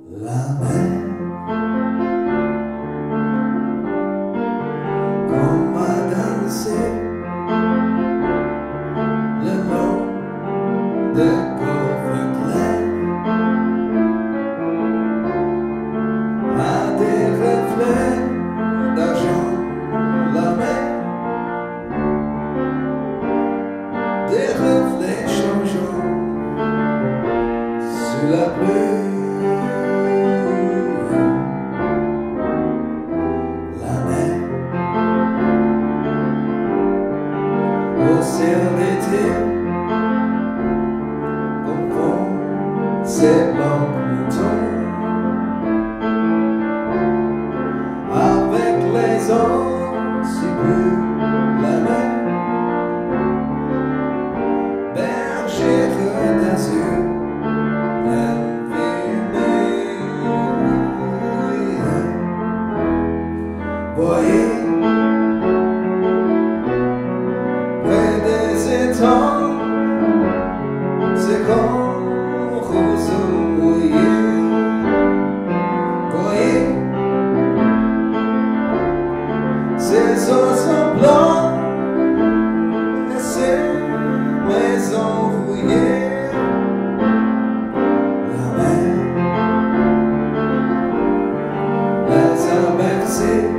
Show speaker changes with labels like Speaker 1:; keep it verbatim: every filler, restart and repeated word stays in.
Speaker 1: La mer, comme a dansé le long des coffres clairs, a des reflets d'argent. La mer, des reflets changeants sur la pluie. Océan d'été confond ces blancs moutons avec les eaux si bleues. La mer, bergère d'azur infinie. Voyez c'est comme roseau mouillé. Voyez, ces oiseaux blancs et ces maisons rouillées. La mer les a bercés